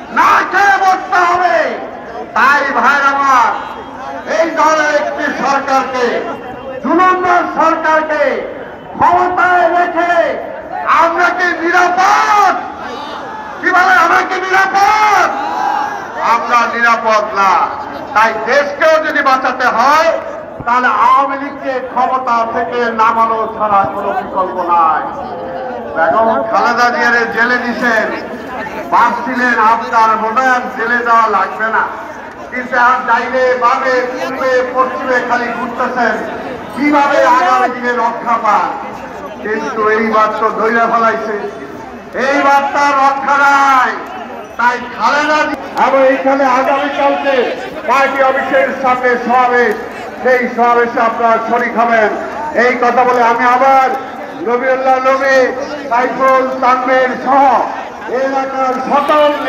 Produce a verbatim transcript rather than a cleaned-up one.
না খেয়ে বসতে হবে। তাই ভাই আমার, এই দলের একটি সরকারকে, জুলুমদার সরকারকে ক্ষমতায় রেখে আমরা কি নিরাপদ? কি বলে, আমরা কি নিরাপদ? আমরা নিরাপদ না। তাই দেশকেও যদি বাঁচাতে হয় তাহলে আওয়ামী লীগকে ক্ষমতা থেকে নামানো ছাড়া কোনো বিকল্প নাই। বেগম খালেদা জিয়ার জেলে দিচ্ছেন, ভাবছিলেন আপনার মনে হয় জেলে যাওয়া লাগবে না, কিন্তু আর ডাইনে বামে পূর্বে পশ্চিমে খালি ঘুরতেছেন কিভাবে আগামী দিনে রক্ষা পান। কিন্তু এইবার তো ধৈর্য ফেলাইছে, এইবার তার রক্ষা নাই। তাই খালেদা এবং এইখানে আগামীকালকে পার্টি অফিসের সামনে সমাবেশ, সেই সমাবেশে আপনারা শরীক হবেন। এই কথা বলে আমি আবার রবিউল্লাহ নবী, সাইফুল, তানভীর সহ এলাকার সকল